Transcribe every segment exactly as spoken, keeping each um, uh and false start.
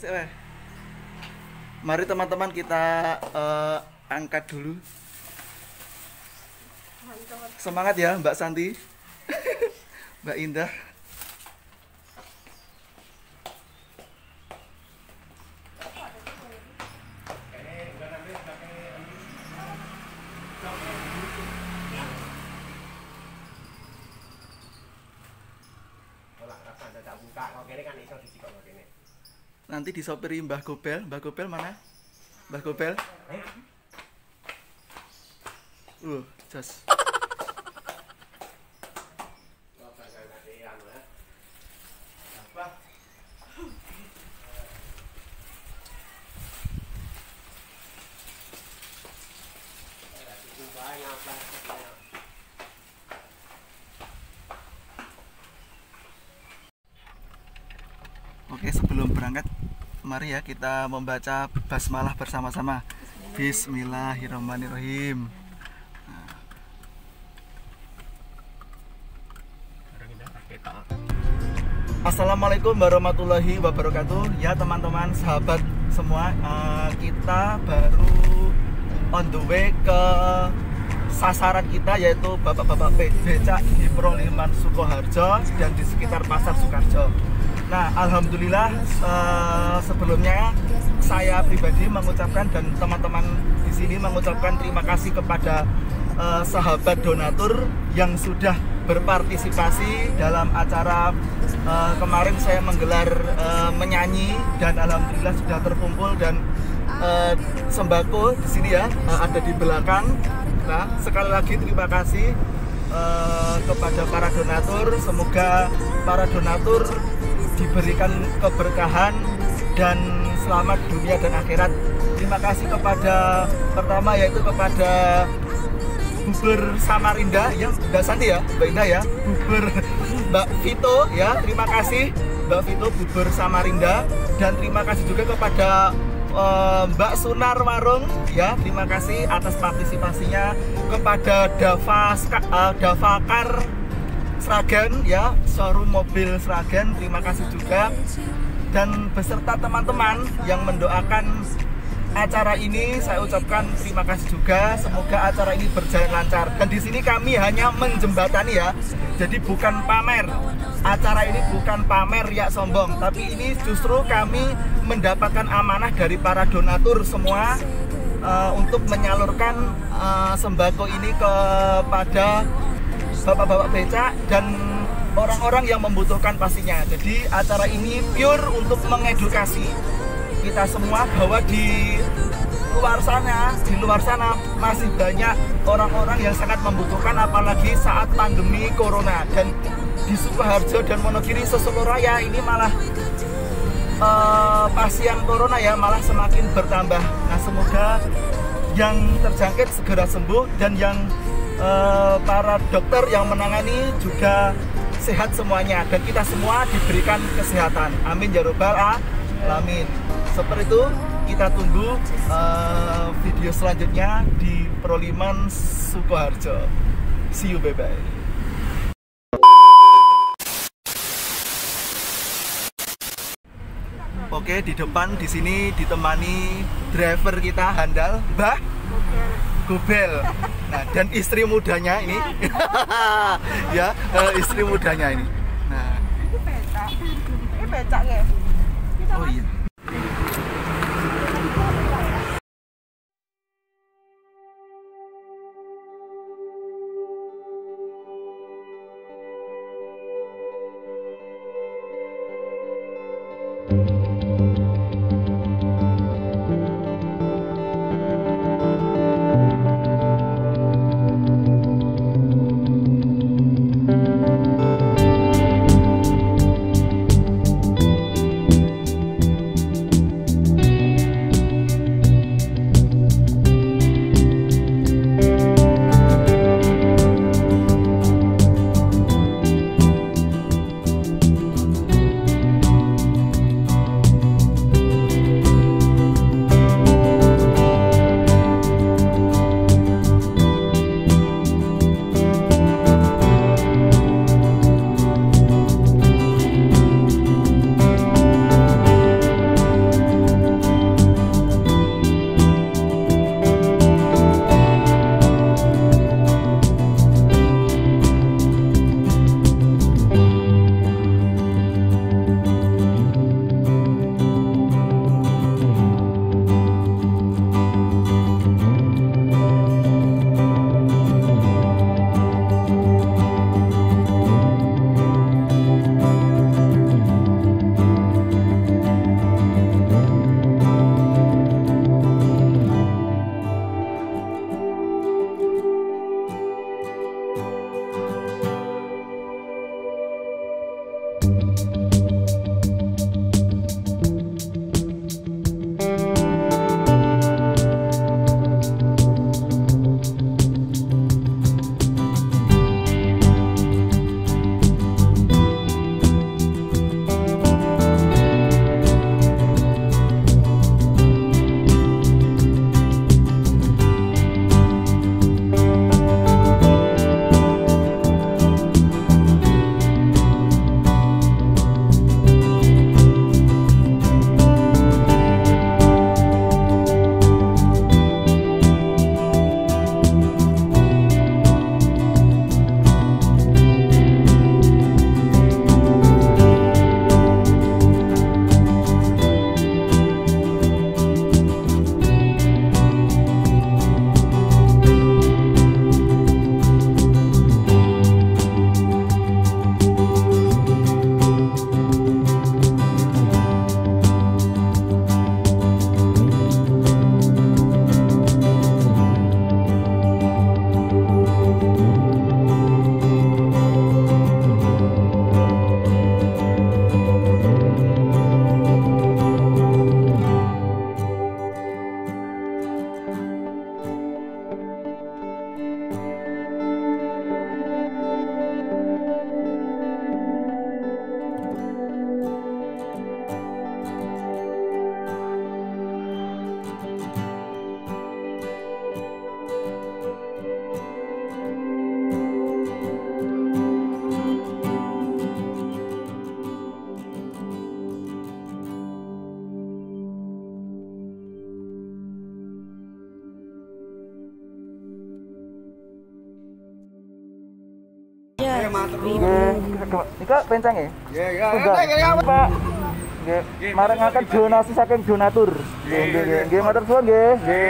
Sik weh. Mari teman-teman kita uh, angkat dulu. Semangat ya Mbak Santi. Mbak Indah. Nanti disopiri Mbah Gobel. Mbah Gobel mana? Mbah Gobel? Uh, jos. Oke, sebelum berangkat, mari ya kita membaca basmalah bersama-sama. Bismillahirrahmanirrahim. Nah. Assalamualaikum warahmatullahi wabarakatuh. Ya teman-teman, sahabat semua, uh, kita baru on the way ke sasaran kita, yaitu bapak-bapak becak di Proliman Sukoharjo dan di sekitar Pasar Sukarjo. Nah, alhamdulillah uh, sebelumnya saya pribadi mengucapkan dan teman-teman di sini mengucapkan terima kasih kepada uh, sahabat donatur yang sudah berpartisipasi dalam acara uh, kemarin saya menggelar uh, menyanyi, dan alhamdulillah sudah terkumpul dan uh, sembako di sini ya uh, ada di belakang. Nah, sekali lagi terima kasih uh, kepada para donatur. Semoga para donatur diberikan keberkahan dan selamat dunia dan akhirat. Terima kasih kepada pertama yaitu kepada Bubur Samarinda ya, Mbak Santi ya, Mbak Indah ya, Bubur Mbak Vito ya, terima kasih Mbak Vito Bubur Samarinda, dan terima kasih juga kepada uh, Mbak Sunar Warung ya, terima kasih atas partisipasinya. Kepada Dava uh, Davakar Sragen ya, showroom mobil Sragen, terima kasih juga, dan beserta teman-teman yang mendoakan acara ini saya ucapkan terima kasih juga. Semoga acara ini berjalan lancar, dan di sini kami hanya menjembatani ya, jadi bukan pamer. Acara ini bukan pamer ya sombong, tapi ini justru kami mendapatkan amanah dari para donatur semua uh, untuk menyalurkan uh, sembako ini kepada bapak-bapak becak dan orang-orang yang membutuhkan pastinya. Jadi acara ini pure untuk mengedukasi kita semua bahwa di luar sana, di luar sana masih banyak orang-orang yang sangat membutuhkan, apalagi saat pandemi corona. Dan di Sukoharjo dan Wonogiri Sosolo Raya ini malah uh, pasien corona ya malah semakin bertambah. Nah, semoga yang terjangkit segera sembuh dan yang Uh, para dokter yang menangani juga sehat semuanya, dan kita semua diberikan kesehatan. Amin ya robbal alamin. Seperti itu, kita tunggu uh, video selanjutnya di Proliman Sukoharjo. See you, bye bye. Oke, di depan di sini ditemani driver kita handal, Mbah Gobel. Nah, dan istri mudanya ini. Ya, uh, istri mudanya ini. Nah, ini becak. Ini becak ya. Oh iya. Nika penceng ya? Nggih, ya. Pak. Nggih, marengaken donasi saking donatur. Nggih, nggih, nggih, matur suwun nggih. Nggih.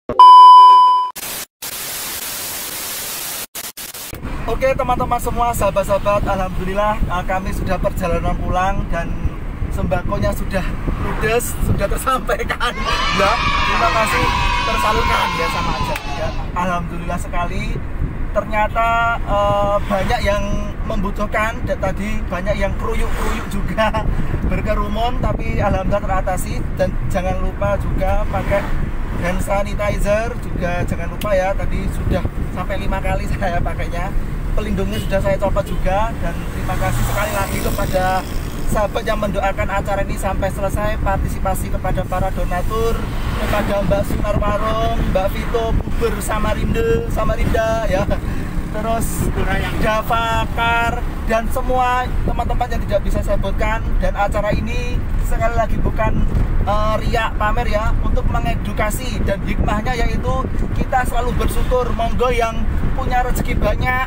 Oke teman-teman semua, sahabat-sahabat, alhamdulillah kami sudah perjalanan pulang dan sembakonya sudah ludes, sudah tersampaikan. Ya, terima kasih tersalurkan ya, sama aja ya. Alhamdulillah sekali. Ternyata uh, banyak yang membutuhkan, dan tadi banyak yang keruyuk-keruyuk juga berkerumun, tapi alhamdulillah teratasi. Dan jangan lupa juga pakai hand sanitizer juga, jangan lupa ya, tadi sudah sampai lima kali saya pakainya. Pelindungnya sudah saya copot juga. Dan terima kasih sekali lagi kepada sahabat yang mendoakan acara ini sampai selesai, partisipasi kepada para donatur, kepada Mbak Sunarwarung, Mbak Vito, Buber Samarinda, Samarinda ya, terus Davakar, dan semua teman-teman yang tidak bisa saya sebutkan. Dan acara ini sekali lagi bukan uh, riak pamer ya, untuk mengedukasi, dan hikmahnya yaitu kita selalu bersyukur. Monggo yang punya rezeki banyak,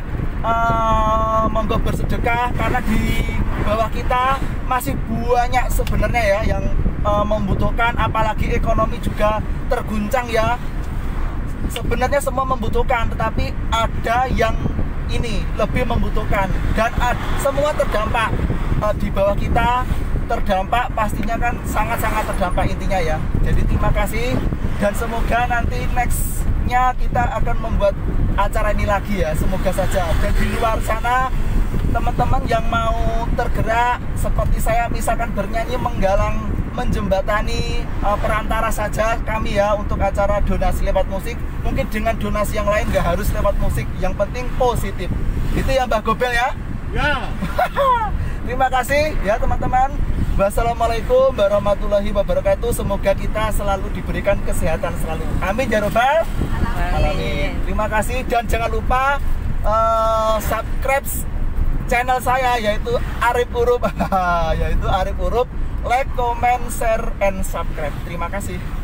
uh, monggo bersedekah, karena di bawah kita masih banyak sebenarnya ya yang uh, membutuhkan, apalagi ekonomi juga terguncang ya. Sebenarnya semua membutuhkan, tetapi ada yang ini lebih membutuhkan, dan ad, semua terdampak. Uh, di bawah kita terdampak, pastinya kan sangat-sangat terdampak intinya ya. Jadi terima kasih, dan semoga nanti nextnya kita akan membuat acara ini lagi ya, semoga saja. Dan di luar sana teman-teman yang mau tergerak seperti saya, misalkan bernyanyi, menggalang, menjembatani uh, perantara saja kami ya, untuk acara donasi lewat musik. Mungkin dengan donasi yang lain nggak harus lewat musik, yang penting positif. Itu ya Mbak Gobel ya? Ya. Terima kasih ya teman-teman. Wassalamualaikum warahmatullahi wabarakatuh. Semoga kita selalu diberikan kesehatan selalu. Amin ya robbal alamin. Terima kasih, dan jangan lupa uh, subscribe channel saya, yaitu Arif Urup. Yaitu Arif Urup. Like, comment, share, and subscribe. Terima kasih.